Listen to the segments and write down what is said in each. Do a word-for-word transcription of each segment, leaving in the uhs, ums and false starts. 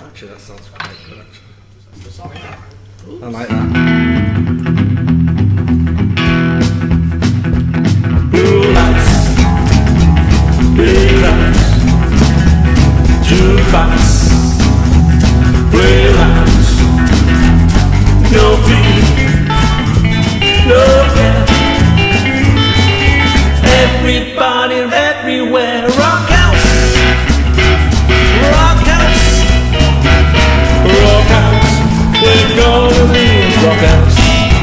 Actually, that sounds quite good. Actually, Oops. I like that. Relax, relax, jukebox, relax, no fear, no care. Everybody, everywhere, rock house, rock house, rock house. We're gonna be rock house.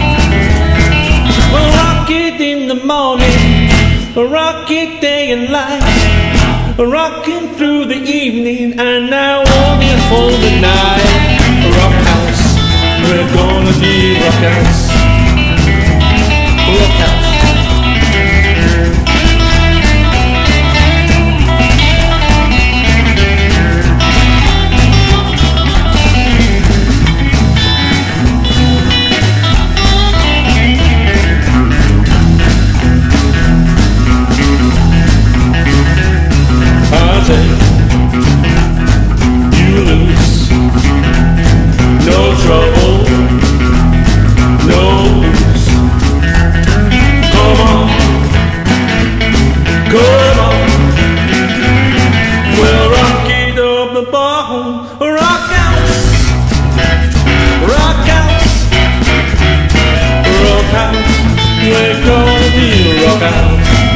We'll rock it in the morning, rock it day and night, rocking through the evening and now only for the night. Rock house, we're gonna be rock house, rock house. You lose, no trouble, no lose. Come on, come on, we'll rock it up the bottom. Rock house, rock house, rock house. We're gonna be rock house.